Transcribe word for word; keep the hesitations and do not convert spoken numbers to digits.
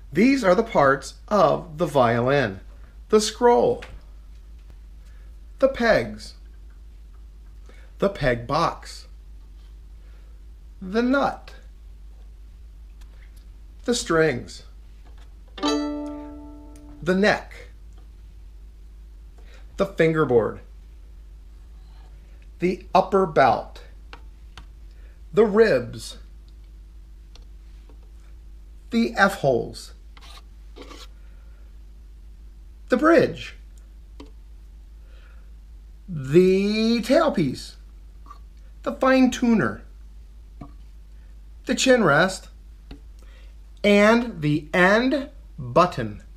These are the parts of the violin: the scroll, the pegs, the peg box, the nut, the strings, the neck, the fingerboard, the upper belt, the ribs, the F-holes, the bridge, the tailpiece, the fine tuner, the chin rest, and the end button.